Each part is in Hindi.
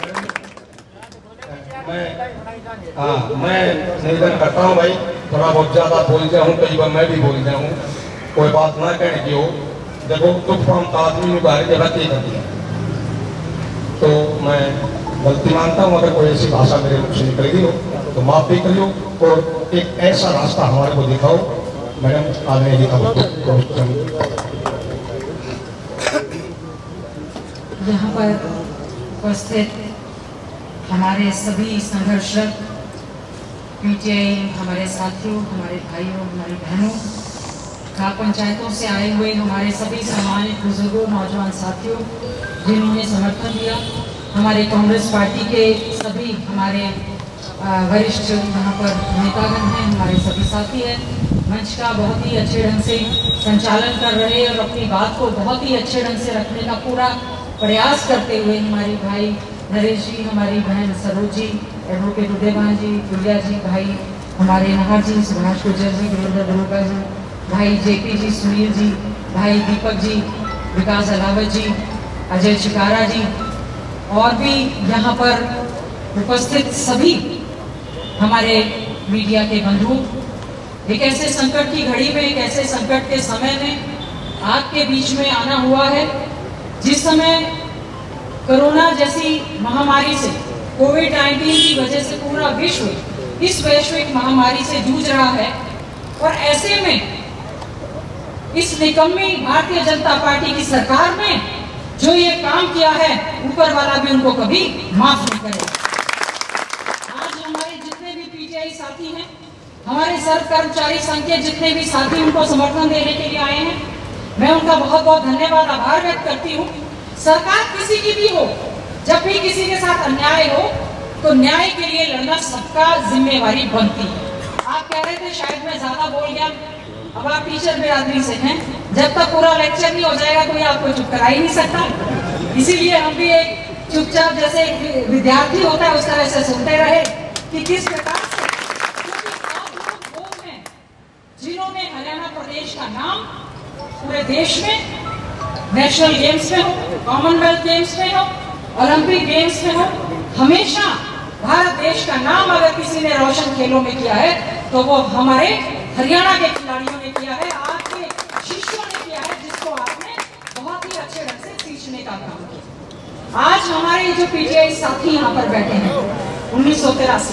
मैं निवेदन करता हूँ भाई, थोड़ा बहुत ज्यादा बोल गया हूँ, कई बार मैं भी बोल गया हूँ, कोई बात ना कहने की हो। देखो तूफान का आदमी निकाल के रखी कर दिया, तो मैं गलती मानता हूँ। अगर कोई ऐसी भाषा मेरे मुख से निकलेगी हो तो माफ भी करियो, और एक ऐसा रास्ता हमारे को दिखाओ। मैडम आज नहीं दिखाओ यहाँ पर उपस्थित हमारे सभी संघर्षरत पीटीआई हमारे साथियों, हमारे भाइयों, हमारी बहनों, ग्राम पंचायतों से आए हुए हमारे सभी सम्मानित बुजुर्गों, नौजवान साथियों जिन्होंने समर्थन दिया, हमारे कांग्रेस पार्टी के सभी हमारे वरिष्ठ यहाँ पर नेतागण हैं, हमारे सभी साथी हैं, मंच का बहुत ही अच्छे ढंग से संचालन कर रहे और अपनी बात को बहुत ही अच्छे ढंग से रखने का पूरा प्रयास करते हुए हमारे भाई नरेश जी, हमारी बहन सरोज जी, एडवोकेट उदयभान जी, गुड़िया जी, भाई हमारे नाहर जी, सुभाष गुर्जर जी, गिरिंदर दरोगा जी, भाई जेपी जी, सुनील जी, भाई दीपक जी, विकास अलावत जी, अजय चिकारा जी, और भी यहाँ पर उपस्थित सभी हमारे मीडिया के बंधु, एक ऐसे संकट की घड़ी में, एक ऐसे संकट के समय में आपके बीच में आना हुआ है जिस समय कोरोना जैसी महामारी से, कोविड-19 की वजह से पूरा विश्व इस वैश्विक महामारी से जूझ रहा है, और ऐसे में इस निकम्मी भारतीय जनता पार्टी की सरकार ने जो ये काम किया है, ऊपर वाला भी उनको कभी माफ नहीं करेगा। आज हमारे जितने भी पीटीआई साथी हैं, हमारे सर्व कर्मचारी संघ के जितने भी साथी उनको समर्थन देने के लिए आए हैं, मैं उनका बहुत बहुत धन्यवाद, आभार व्यक्त करती हूँ। सरकार किसी की भी हो, जब भी किसी के साथ अन्याय हो तो न्याय के लिए लड़ना सबका जिम्मेवारी बनती है। आप कह रहे थे शायद मैं ज्यादा बोल गया, अब आप टीचर बिरादरी से हैं, जब तक पूरा लेक्चर नहीं हो जाएगा कोई आपको चुप करा ही नहीं सकता, इसीलिए हम भी एक चुपचाप जैसे एक विद्यार्थी होता है उस तरह से सुनते रहे कि किस प्रकार से, क्योंकि आप लोग हैं जिन्होंने हरियाणा प्रदेश का नाम पूरे देश में नेशनल गेम्स में हो, कॉमनवेल्थ गेम्स में हो, ओलंपिक गेम्स में हो, हमेशा भारत देश का नाम अगर किसी ने रोशन खेलों में किया है तो वो हमारे हरियाणा के खिलाड़ियों ने किया है, आपके शिष्यों ने किया है, जिसको आपने बहुत ही अच्छे ढंग से सींचने का काम किया। आज हमारे जो पीटीआई साथी यहाँ पर बैठे हैं 1983,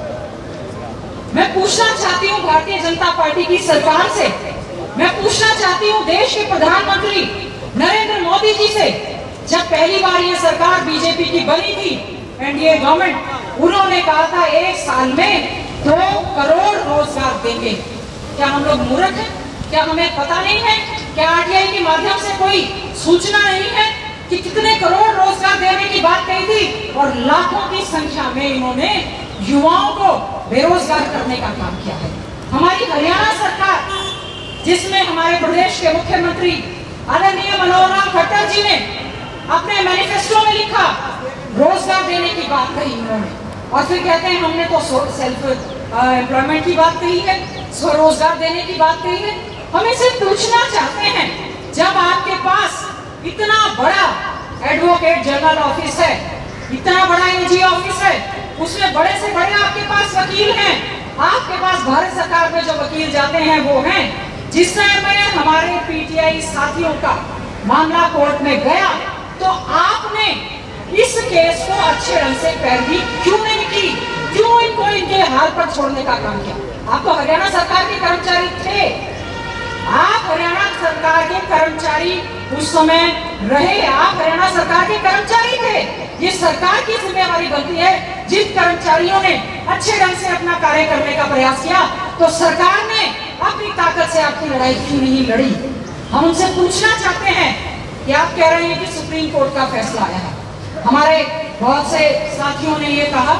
मैं पूछना चाहती हूँ भारतीय जनता पार्टी की सरकार से, मैं पूछना चाहती हूँ देश के प्रधानमंत्री नरेंद्र मोदी जी से, जब पहली बार ये सरकार बीजेपी की बनी थी, एनडीए गवर्नमेंट, उन्होंने कहा था 1 साल में 2 करोड़ रोजगार देंगे। क्या हम लोग मूर्ख हैं? क्या हमें पता नहीं है? क्या आरटीआई के माध्यम से कोई सूचना नहीं है कि कितने करोड़ रोजगार देने की बात कही थी, और लाखों की संख्या में इन्होंने युवाओं को बेरोजगार करने का काम किया है। हमारी हरियाणा सरकार, जिसमें हमारे प्रदेश के मुख्यमंत्री आदरणीय मनोहर लाल खट्टर जी ने अपने मैनिफेस्टो में लिखा, रोजगार देने की बात कही उन्होंने, और फिर कहते हैं हमने तो सेल्फ एम्प्लॉयमेंट की बात कही है, स्वरोजगार देने की बात कही है। हम इसे पूछना चाहते हैं, जब आपके पास इतना बड़ा एडवोकेट जनरल ऑफिस है, इतना बड़ा एजी ऑफिस है, उसमें बड़े से बड़े आपके पास वकील हैं, आपके पास भारत सरकार में जो वकील जाते हैं वो हैं, जिस समय हमारे पीटीआई साथियों का मामला कोर्ट में गया तो आपने इस केस को अच्छे ढंग से पैरवी क्यों नहीं की, क्यों इनको इनके हाल पर छोड़ने का काम किया? आप तो हरियाणा सरकार के कर्मचारी थे, आप हरियाणा सरकार के कर्मचारी उस समय रहे, आप हरियाणा सरकार के कर्मचारी थे। ये सरकार की जिम्मेवारी बनती है, जिन कर्मचारियों ने अच्छे ढंग से अपना कार्य करने का प्रयास किया तो सरकार ने अपनी ताकत से आपकी लड़ाई क्यों नहीं लड़ी? हम उनसे पूछना चाहते हैं कि आप कह रहे हैं कि सुप्रीम कोर्ट का फैसला आया है, हमारे बहुत से साथियों ने ये कहा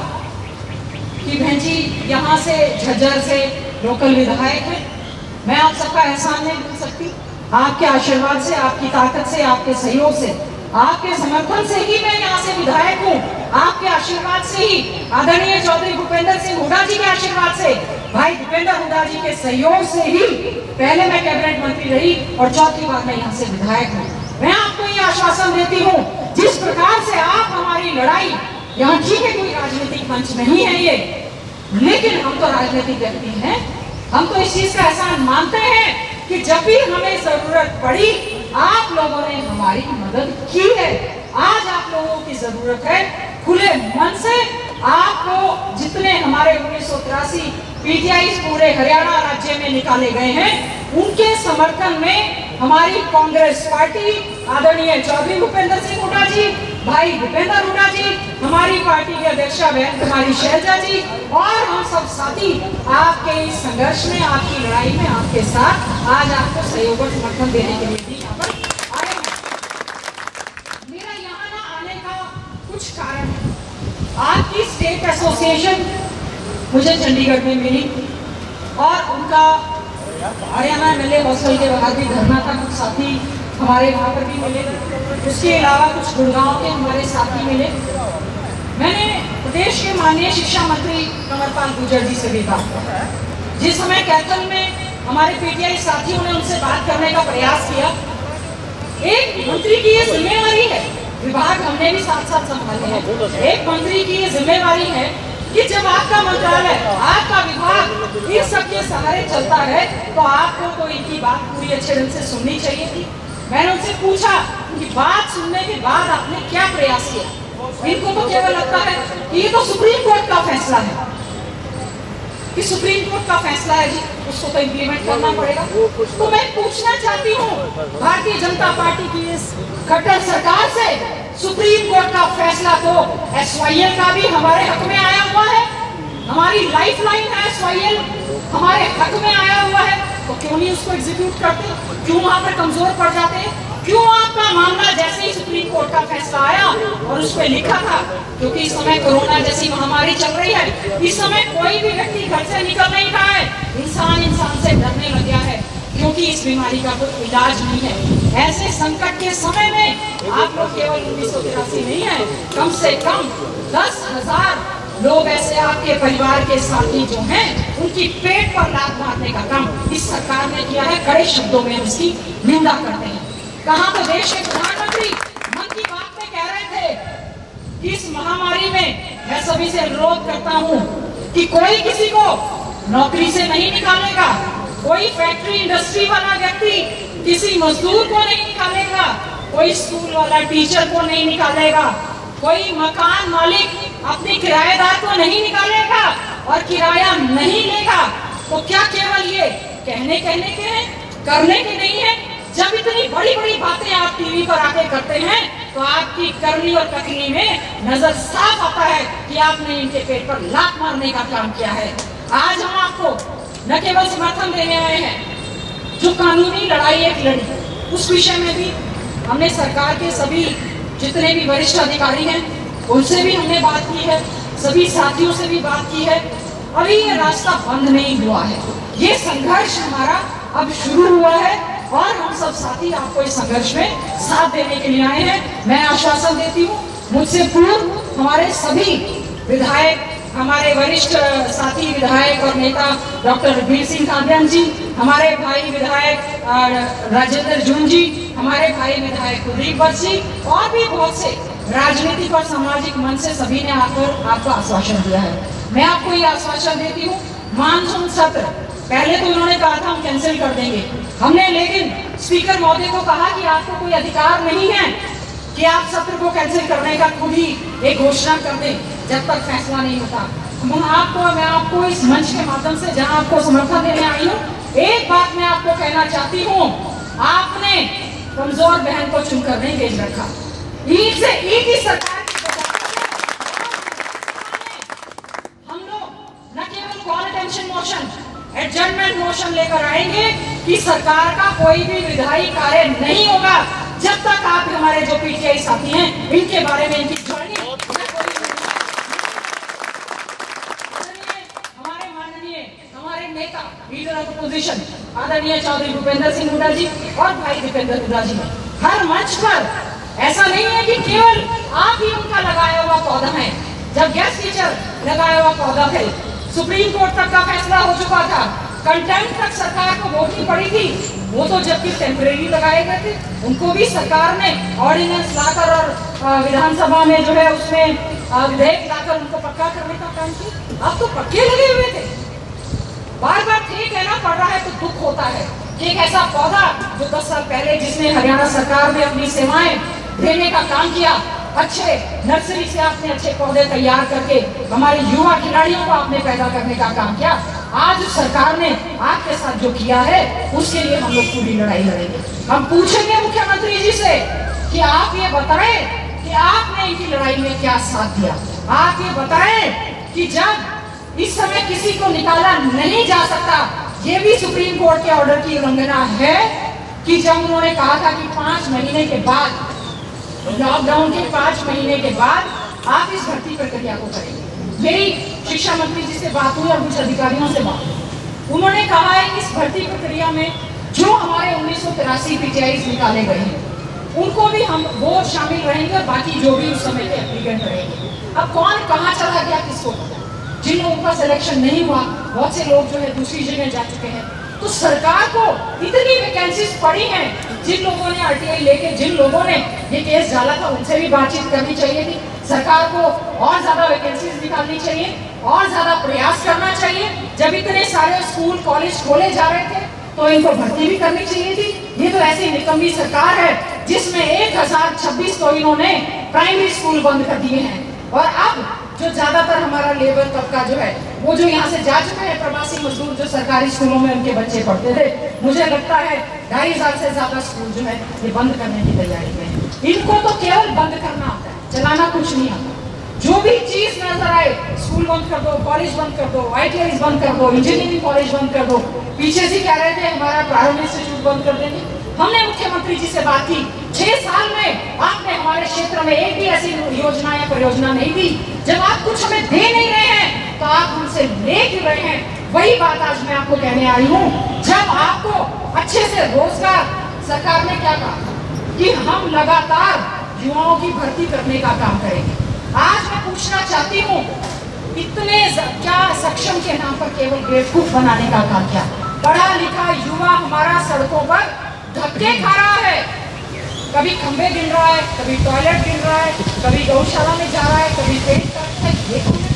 कि बहन जी यहाँ से झज्जर से लोकल विधायक है, मैं आप सबका एहसान नहीं भूल सकती, आपके आशीर्वाद से, आपकी ताकत से, आपके सहयोग से, आपके समर्थन से ही मैं यहाँ से विधायक हूँ, आपके आशीर्वाद से ही, आदरणीय चौधरी भूपेंद्र सिंह हुड्डा जी के आशीर्वाद से, भाई भूपेंद्र हुड्डा जी के सहयोग से ही पहले मैं कैबिनेट मंत्री रही और चौथी बार मैं यहाँ से विधायक हूँ। मैं आपको ये आश्वासन देती हूँ, जिस प्रकार से आप हमारी लड़ाई यहाँ ठीक है कोई राजनीतिक मंच नहीं है ये, लेकिन हम तो राजनीतिक व्यक्ति हैं। हम तो इस चीज का एहसास मानते हैं कि जब भी हमें जरूरत पड़ी आप लोगों ने हमारी मदद की है। आज आप लोगों की जरूरत है खुले मन से। आपको जितने हमारे 1983 पीटीआई पूरे हरियाणा राज्य में निकाले गए हैं, उनके समर्थन में हमारी कांग्रेस पार्टी, आदरणीय चौधरी भूपेंद्र सिंह हुड्डा जी, भाई भूपेंद्र हुड्डा जी, हमारी पार्टी की अध्यक्षा बहन कुमारी शैलजा जी और हम सब साथी आपके इस संघर्ष में, आपकी लड़ाई में आपके साथ आज आपको सहयोग और समर्थन देने के लिए भी यहाँ पर आए हैं। मेरा यहाँ ना आने का कुछ कारण है। आपकी स्टेट एसोसिएशन मुझे चंडीगढ़ में मिली और उनका हरियाणा एमएलए हॉस्टल के बाहर भी धरना था, कुछ साथी हमारे वहाँ पर भी मिले। उसके अलावा कुछ गुड़गांव के हमारे साथी मिले। मैंने प्रदेश के माननीय शिक्षा मंत्री कंवरपाल गुर्जर जी से भी बात की। जिस समय कैथल में हमारे पीटीआई साथियों ने उनसे बात करने का प्रयास किया, एक मंत्री की ये जिम्मेवारी है, विभाग हमने भी साथ साथ संभाले हैं, एक मंत्री की ये जिम्मेवारी है कि जब आपका मंत्रालय, आपका विभाग इन सबके सहारे चलता है तो आपको तो इनकी बात पूरी अच्छे ढंग से सुननी चाहिए थी। मैंने उनसे पूछा कि बात सुनने के बाद आपने क्या प्रयास किया। इनको तो केवल लगता है कि ये तो सुप्रीम कोर्ट का फैसला है, कि सुप्रीम कोर्ट का फैसला है जी, उसको तो इम्प्लीमेंट करना पड़ेगा। तो मैं पूछना चाहती हूँ भारतीय जनता पार्टी की इस खट्टर सरकार से, सुप्रीम कोर्ट का फैसला तो एसवाईएल का भी हमारे हक में आया हुआ है, हमारी लाइफलाइन है एसवाईएल, हमारे हक में आया हुआ है, तो क्यों नहीं उसको एग्जीक्यूट करते? क्यों वहां पर कमजोर पड़ जाते हैं? क्यों आपका मामला जैसे ही सुप्रीम कोर्ट का फैसला आया और उस पर लिखा था, क्योंकि इस समय कोरोना जैसी महामारी चल रही है, इस समय कोई भी व्यक्ति घर से निकल नहीं रहा है, इंसान से डरने लग गया है, क्योंकि इस बीमारी का कोई इलाज नहीं है। ऐसे संकट के समय में आप लोग केवल 1983 नहीं है, कम से कम 10,000 लोग ऐसे आपके परिवार के साथी जो हैं, उनकी पेट पर लात मारने का काम इस सरकार ने किया है। कड़े शब्दों में उसकी निंदा करते हैं। कहाँ तो देश के प्रधानमंत्री मन की बात में कह रहे थे कि इस महामारी में मैं सभी से अनुरोध करता हूँ कि कोई किसी को नौकरी से नहीं निकालेगा, कोई फैक्ट्री इंडस्ट्री वाला व्यक्ति किसी मजदूर को नहीं निकालेगा, कोई स्कूल वाला टीचर को नहीं निकालेगा, कोई मकान मालिक अपने किराएदार को नहीं निकालेगा और किराया नहीं लेगा। तो क्या केवल ये कहने के हैं, करने के नहीं है? जब इतनी बड़ी बड़ी बातें आप टीवी पर आके करते हैं तो आपकी करनी और कथनी में नजर साफ आता है कि आपने इनके पेट पर लात मारने का काम किया है। आज हम आपको न केवल समर्थन देने आए हैं, जो कानूनी लड़ाई एक लड़ी, उस विषय में भी हमने सरकार के सभी जितने भी वरिष्ठ अधिकारी हैं उनसे भी हमने बात की है, सभी साथियों से भी बात की है। अभी ये रास्ता बंद नहीं हुआ है, ये संघर्ष हमारा अब शुरू हुआ है और हम सब साथी आपको इस संघर्ष में साथ देने के लिए आए हैं। मैं आश्वासन देती हूँ, मुझसे पूर्व हमारे सभी विधायक, हमारे वरिष्ठ साथी विधायक और नेता डॉक्टर वीर सिंह कांदन जी, हमारे भाई विधायक राजेंद्र जून जी, हमारे भाई विधायक कुलदीप भट्ट जी और भी बहुत से राजनीतिक और सामाजिक मंच से सभी ने आकर आपको आश्वासन दिया है। मैं आपको ये आश्वासन देती हूँ, मानसून सत्र पहले तो उन्होंने कहा था हम कैंसिल कर देंगे, हमने लेकिन स्पीकर महोदय को कहा कि आपको कोई अधिकार नहीं है कि आप सत्र को कैंसिल करने का खुद ही एक घोषणा कर दें जब तक फैसला नहीं होता। मैं आपको इस मंच के माध्यम से जहां आपको समर्थन देने आई हूँ, एक बात मैं आपको कहना चाहती हूँ, आपने कमजोर बहन को चुनकर नहीं भेज रखा। ईद से ईद की सरकार हम लोग न केवल call attention motion, adjournment motion लेकर आएंगे कि सरकार का कोई भी विधायी कार्य नहीं होगा जब तक आप हमारे जो पीटीआई साथी हैं इनके बारे में इनकी जोड़नी। हमारे माननीय, हमारे नेता लीडर ऑफ अपोजिशन आदरणीय चौधरी भूपेंद्र सिंह हुड्डा जी और भाई दीपेंद्र हुड्डा जी ने हर मंच पर, ऐसा नहीं है कि केवल आप ही उनका लगाया हुआ पौधा है, जब गेस्ट टीचर लगाया हुआ पौधा थे, सुप्रीम कोर्ट तक का फैसला हो चुका था, कंटेम्प्ट तक सरकार को वोटनी पड़ी थी, वो तो जबकि टेम्परेरी लगाए गए थे, उनको भी सरकार ने ऑर्डिनेंस लाकर और विधानसभा में जो है उसमें विधेयक लाकर उनको पक्का करने का काम किया। अब तो पक्के लगे हुए थे। बार बार ठीक है ना, पड़ रहा है तो दुख होता है कि एक ऐसा पौधा जो 10 साल पहले जिसने हरियाणा सरकार ने अपनी सेवाएं देने का काम किया, अच्छे नर्सरी से आपने अच्छे पौधे तैयार करके हमारे युवा खिलाड़ियों को आपने पैदा करने का काम किया। आज सरकार ने आपके साथ जो किया है उसके लिए हम लोग पूरी लड़ाई लड़ेंगे। हम पूछेंगे मुख्यमंत्री जी से कि आप ये बताएं कि आपने इनकी लड़ाई में क्या साथ दिया। आप ये बताएं कि जब इस समय किसी को निकाला नहीं जा सकता, ये भी सुप्रीम कोर्ट के ऑर्डर की उल्लंघना है कि जब उन्होंने कहा था कि 5 महीने के बाद, लॉकडाउन के 5 महीने के बाद आप इस भर्ती प्रक्रिया को करेंगे। मेरी शिक्षा मंत्री जी से बात हुई और कुछ अधिकारियों से बात हुई, उन्होंने कहा है कि इस भर्ती प्रक्रिया में जो हमारे 1983 PTIs निकाले गए हैं उनको भी हम वो शामिल रहेंगे और बाकी जो भी उस समय के एप्लीकेंट रहेंगे। अब कौन कहाँ चला गया किसको पता। जिन लोगों का सिलेक्शन नहीं हुआ, बहुत से लोग जो है दूसरी जगह जा चुके हैं। तो सरकार को इतनी वैकेंसीज पड़ी हैं, जिन लोगों ने RTI लेके, जिन लोगों ने ये केस डाला था, उनसे भी बातचीत करनी चाहिए थी। सरकार को और ज्यादा वैकेंसीज निकालनी चाहिए और ज्यादा प्रयास करना चाहिए। जब इतने सारे स्कूल कॉलेज खोले जा रहे थे तो इनको भर्ती भी करनी चाहिए थी। ये तो ऐसी निकम्मी सरकार है जिसमें 1026 तो इन्होंने प्राइमरी स्कूल बंद कर दिए हैं। और अब जो ज्यादातर हमारा लेबर तबका जो है वो जो यहाँ से जा चुके हैं प्रवासी मजदूर, जो सरकारी स्कूलों में उनके बच्चे पढ़ते थे, मुझे लगता है 2.5 से ज्यादा स्कूल जो है ये बंद करने की तैयारी में है। इनको तो केवल बंद करना आता है, चलाना कुछ नहीं आता। जो भी चीज नजर आए, स्कूल बंद कर दो, कॉलेज बंद कर दो, ITIs बंद कर दो, इंजीनियरिंग कॉलेज बंद कर दो। पीछे से कह रहे थे हमारा प्रारंभ इंस्टीट्यूट बंद कर देंगे। हमने मुख्यमंत्री जी से बात की, 6 साल में आपने हमारे क्षेत्र में एक भी ऐसी योजना या परियोजना नहीं दी। जब आप कुछ हमें दे नहीं रहे हैं तो आप हमसे ले क्यों रहे हैं? वही बात आज मैं आपको कहने आई हूँ। जब आपको अच्छे से रोजगार, सरकार ने क्या कहा कि हम लगातार युवाओं की भर्ती करने का काम करेंगे। आज मैं पूछना चाहती हूँ, इतने क्या सक्षम के नाम पर केवल बेवकूफ बनाने का काम किया? पढ़ा लिखा युवा हमारा सड़कों पर धक्के खा रहा है, कभी खंबे गिन रहा है, कभी टॉयलेट गिन रहा है, कभी गौशाला में जा रहा है, कभी पेट करता है। ये हमने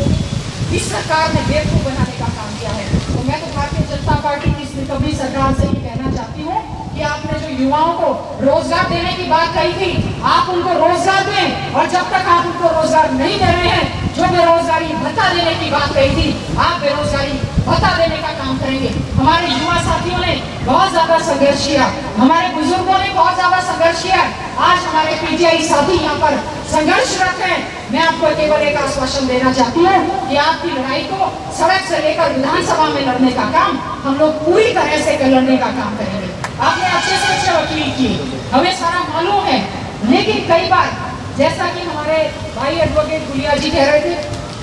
पढ़े इस सरकार ने बेवकूफ बनाने का काम किया है। तो मैं तो भारतीय जनता पार्टी की इस निकम्मी सरकार से ये कहना चाहती हूँ कि आपने जो युवाओं को रोजगार देने की बात कही थी, आप उनको रोजगार दें। और जब तक आप उनको रोजगार नहीं दे रहे हैं, जो बेरोजगारी भत्ता देने की बात कही थी, आप बेरोजगारी भत्ता देने का काम करेंगे। हमारे युवा साथियों ने बहुत ज्यादा संघर्ष किया, हमारे बुजुर्गों ने बहुत ज्यादा संघर्ष किया। आज हमारे PTI साथी यहाँ पर संघर्षरत हैं। मैं आपको केवल एक आश्वासन देना चाहती हूँ कि आपकी लड़ाई को सड़क से लेकर विधानसभा में लड़ने का काम हम लोग पूरी तरह से लड़ने का काम करेंगे। आपने अच्छे से अच्छे वकील किए, हमें सारा मालूम है, लेकिन कई बार जैसा कि हमारे भाई एडवोकेट गुलिया जी कह रहे थे,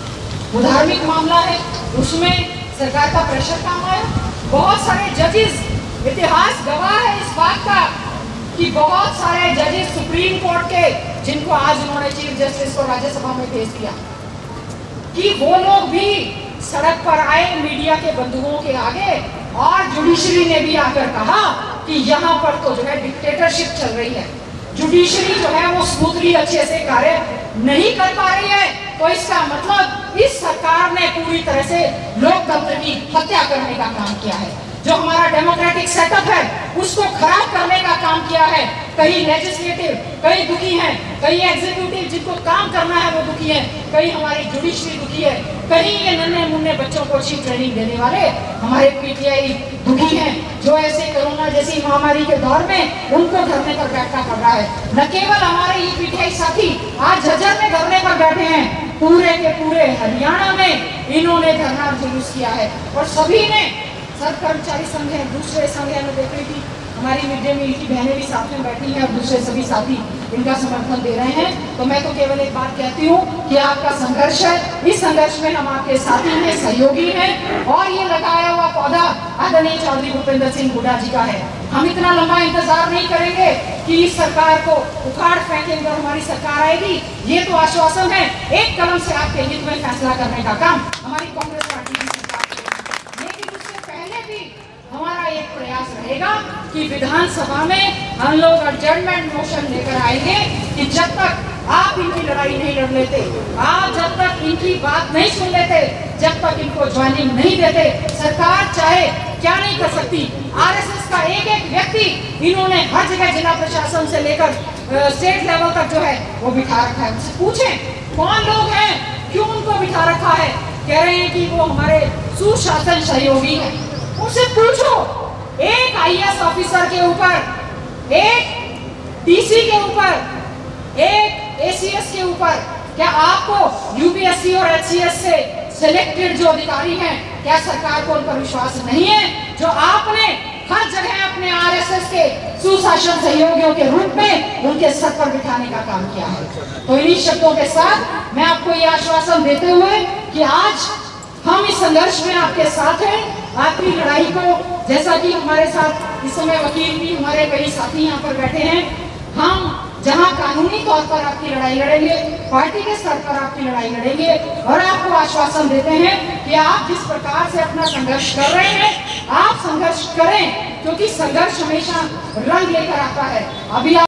वो धार्मिक मामला है, उसमें सरकार का प्रेशर काम आया। बहुत सारे जजेस, इतिहास गवाह है इस बात का कि बहुत सारे जजेस सुप्रीम कोर्ट के, जिनको आज उन्होंने चीफ जस्टिस को राज्यसभा में भेज दिया, कि वो लोग भी सड़क पर आए मीडिया के बंधुओं के आगे, और जुडिशरी ने भी आकर कहा कि यहाँ पर तो जो है डिक्टेटरशिप चल रही है, जुडिशरी जो है वो स्मूथली अच्छे से कार्य नहीं कर पा रही है। तो इसका मतलब इस सरकार ने पूरी तरह से लोकतंत्र की हत्या करने का काम किया है। जो हमारा डेमोक्रेटिक सेटअप है उसको खराब करने का काम किया है। कई लेजिस्लेटिव, कई दुखी हैं, कई एग्जीक्यूटिव जिनको काम करना है वो दुखी है, कई हमारी जुडिशरी दुखी है, कहीं ये नन्हे मुन्ने बच्चों को अच्छी ट्रेनिंग देने वाले हमारे PTI दुखी हैं, जो ऐसे कोरोना जैसी महामारी के दौर में उनको धरने पर बैठना पड़ रहा है। न केवल हमारे ये PTI साथी आज झज्जर में धरने पर बैठे हैं, पूरे के पूरे हरियाणा में इन्होंने धरना जुलूस किया है। और सभी ने, सब कर्मचारी संघ है, दूसरे संघ है, मैं देख रही थी हमारी मिड डे मील की बहनें भी साथ में बैठी हैं और दूसरे सभी साथी इनका समर्थन दे रहे हैं। तो मैं तो केवल एक बात कहती हूँ कि आपका संघर्ष है, इस संघर्ष में हम आपके साथी हैं, सहयोगी हैं। और ये लगाया हुआ पौधा आदरणीय चौधरी भूपेंद्र सिंह हुड्डा जी का है। हम इतना लंबा इंतजार नहीं करेंगे कि इस सरकार को उखाड़ फेंकेंगे और हमारी सरकार आएगी। ये तो आश्वासन है, एक कलम से आपके हित में फैसला करने का काम हमारी कांग्रेस पार्टी की सरकार करेगी। लेकिन उससे पहले भी हमारा मेरा एक प्रयास रहेगा कि विधानसभा में हम लोग एडजर्नमेंट मोशन लेकर आएंगे कि जब तक आप इनकी लड़ाई नहीं लड़ लेते, आप जब तक इनकी बात नहीं सुन लेते, जब तक इनको ज्वाइनिंग नहीं देते, सरकार चाहे क्या नहीं कर सकती। आरएसएस का एक एक व्यक्ति इन्होंने हर जगह जिला प्रशासन से लेकर स्टेट लेवल तक जो है वो बिठा रखा है। उनसे पूछें कौन लोग हैं, क्यों उनको बिठा रखा है। कह रहे हैं कि वो हमारे सुशासन सहयोगी हैं। उनसे पूछो, एक आईएएस ऑफिसर के ऊपर, एक डीसी के ऊपर, एक एसीएस के ऊपर, क्या आपको यूपीएससी और एचसीएस से सिलेक्टेड जो अधिकारी हैं, क्या सरकार को उन पर विश्वास नहीं है जो आपने हर जगह अपने आरएसएस के सुशासन सहयोगियों के रूप में उनके सर पर बिठाने का काम किया है। तो इन्हीं शब्दों के साथ मैं आपको ये आश्वासन देते हुए कि आज हम इस संघर्ष में आपके साथ हैं, आपकी लड़ाई को, जैसा कि हमारे साथ इस समय वकील भी हमारे कई साथी यहाँ पर बैठे हैं, हम जहां कानूनी तौर पर आपकी लड़ाई लड़ेंगे, पार्टी के स्तर पर आपकी लड़ाई लड़ेंगे और आपको आश्वासन देते हैं कि आप जिस प्रकार से अपना संघर्ष कर रहे हैं, आप संघर्ष करें, क्योंकि संघर्ष हमेशा रंग लेकर आता है। अभी